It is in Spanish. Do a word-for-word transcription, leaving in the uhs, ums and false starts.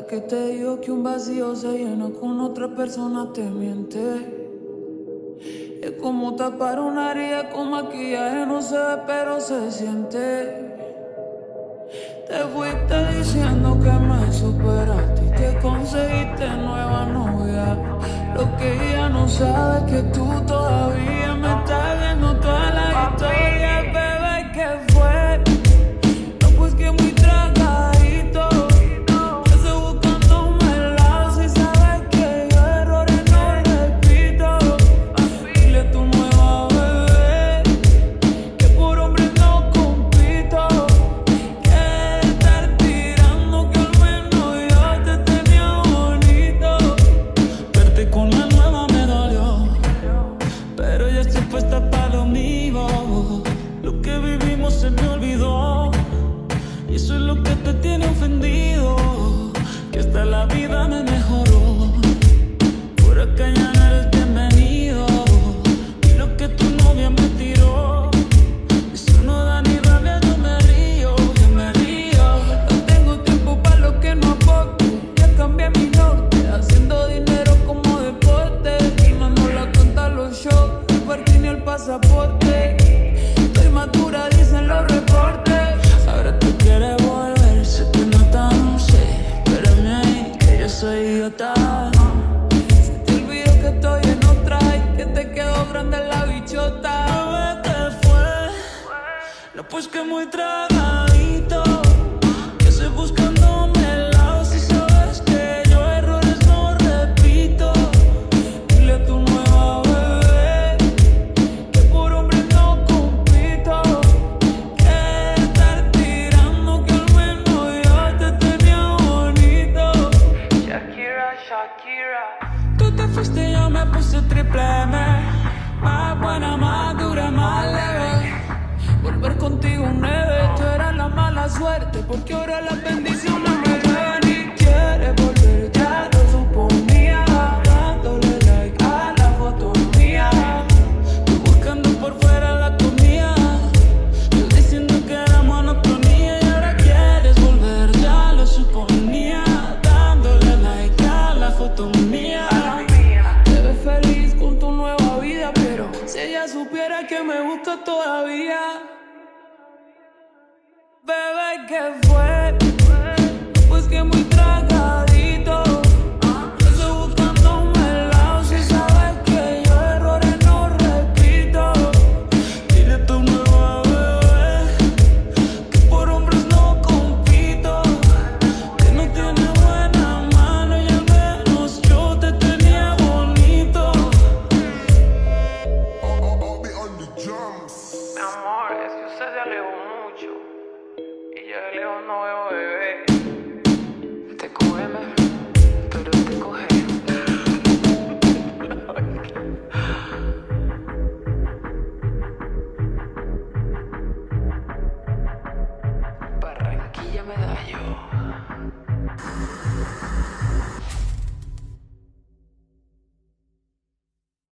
que te digo que un vacío se llena con otra persona te miente. Es como tapar una herida con maquillaje, no se ve pero se siente. Te fuiste diciendo que me superaste y que conseguiste nueva novia. Lo que ella no sabe es que tú todavía me estás viendo toda la historia. Bebé, ¿qué fue? No, pues que muy tragadito. Yo estoy buscándome el lado si sabes que yo errores no repito. Dile a tu nueva bebé que por hombre no compito. Que estar tirando que al menos yo te tenía bonito. Verte con la nueva me dolió, pero ya estoy puesta para lo mío. Lo que vivimos se me olvidó y eso es lo que te tiene ofendido. Que hasta la vida me mejoró. Por acá ya no eres bienvenido. Y lo que tu novia me tiró, eso no da ni rabia, yo me río, yo me río. No tengo tiempo para lo que no aporte. Ya cambié mi norte, haciendo dinero como deporte. Y no nos la cuenta los shows, el parking y el pasaporte. Estoy madura, dicen los reportes. Ahora tú quieres volver, sé que no tan sé. Espérame ahí, que yo soy idiota. Se te olvidó que estoy en otra y que te quedó grande la bichota. Bebé, ¿qué fue? No, pues que muy tragadito. Que estoy buscándome el lado si sabes que yo errores no repito. Dile a tu nueva bebé que por hombre no compito. Que estar tirando que al menos yo te tenía bonito. Shakira, Shakira. Tú te fuiste y yo me puse triple M. Más buena, más dura, más leve. Volver contigo un nueve. Tú eras la mala suerte porque ahora las bendiciones me ven. Y quieres volver, ya lo suponía. Dándole like a la foto mía. Tú buscando por fuera la comida. Yo diciendo que era monotonía. Y ahora quieres volver, ya lo suponía. Dándole like a la foto mía. Te ves feliz con tu nueva vida, pero si ella supiera que me busca todavía. Bebé, ¿qué fue? Pues que muy tragadito. Yo estoy buscándome el lado si sabes que yo errores no repito. Dile a tu nueva bebé que por hombres no compito. Que no tiene buena mano y al menos yo te tenía bonito. Mi amor, es que usted se alejó mucho y yo de lejos no veo bebé.